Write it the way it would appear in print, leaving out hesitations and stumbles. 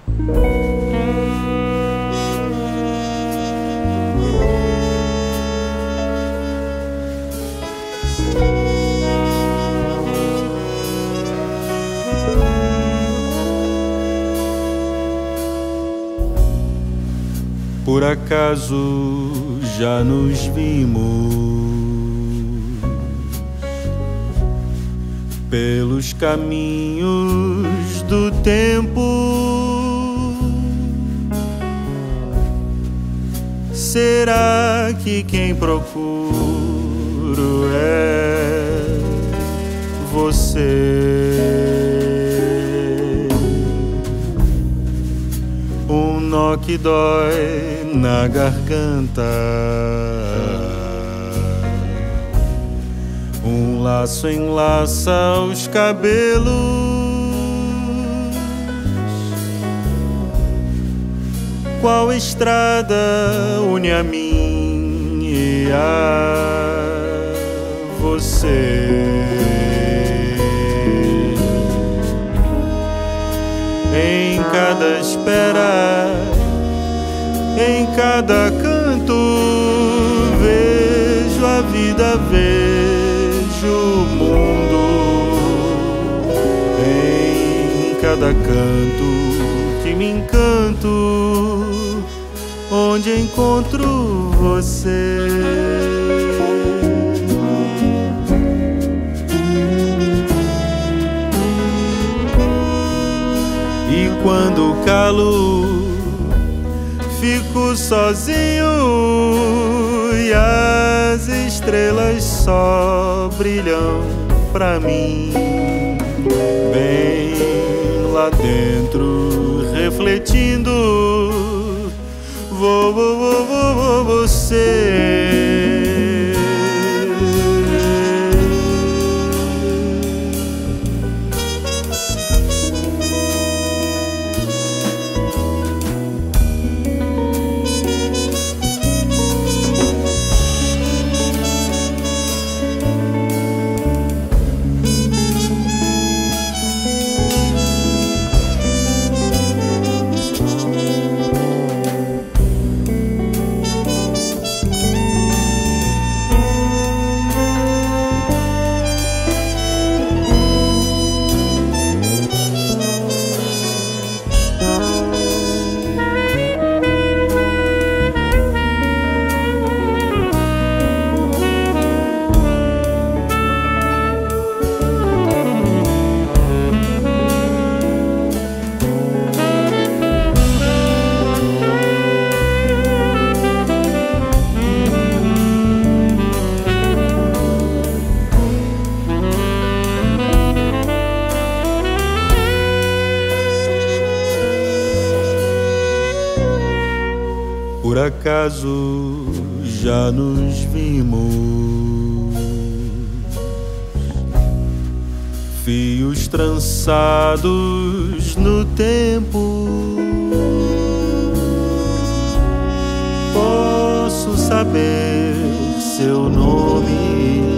Por acaso já nos vimos pelos caminhos do tempo? Será que quem procuro é você? Um nó que dói na garganta, um laço enlaça os cabelos. Qual estrada une a mim e a você? Em cada espera, em cada canto, vejo a vida, vejo o mundo. Em cada canto que me encanto, onde encontro você. E quando calo, fico sozinho e as estrelas só brilham pra mim. Bem lá dentro, refletindo, você. Por acaso já nos vimos, fios trançados no tempo. Posso saber seu nome